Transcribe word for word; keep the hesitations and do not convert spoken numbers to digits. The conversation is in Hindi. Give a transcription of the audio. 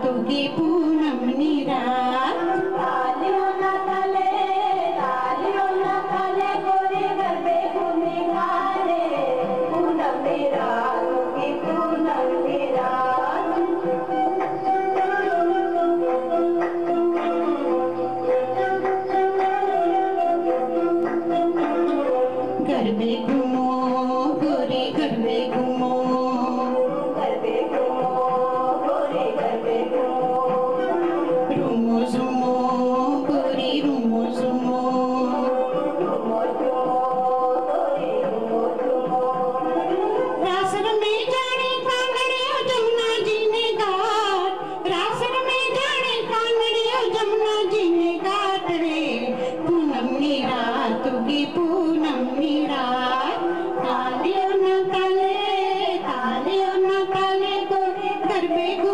तुगी पूनम निरात तालियों ना तले तालियों ना तले गोरी गरबे घूमी गाने पूनम निरात तुगी पूनम निरात गरबे घूमो गोरी गरबे घूमो गरबे घूमो गोरी गरबे घूमो रूमो झूमो गोरी रूमो झूमो रूमो झूमो गोरी रूमो झूमो रासर में जाने कांगड़ियों जमुना जी ने घाट रासर में जाने कांगड़ियों जमुना जी ने घाट रे पूनम निरात तुगी पूनम निरात तालियों ना ताले तालियों ना ताले गोरी गरबे